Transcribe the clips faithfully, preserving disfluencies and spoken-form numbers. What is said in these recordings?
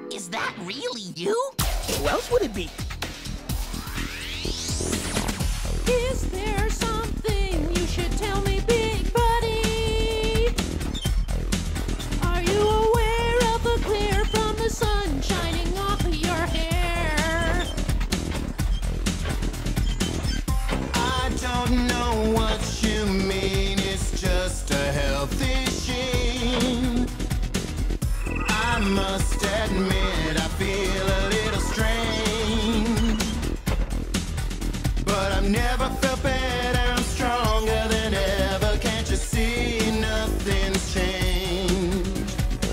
Is that really you? Who else would it be? Is there something you should tell me, big buddy? Are you aware of the glare from the sun shining off of your hair? I don't know what you mean, it's just a healthy sheen. I must admit I feel a little strange, but I've never felt better, I'm stronger than ever. Can't you see nothing's changed?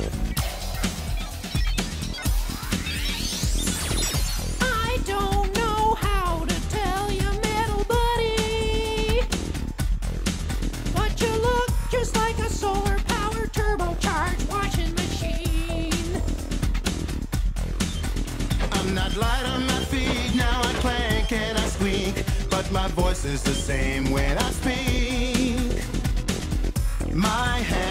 I don't know how to tell you, metal buddy, but you look just like a solar powered turbocharged washing machine. I'm not light on my feet, now I clank and I squeak, but my voice is the same when I speak. My hand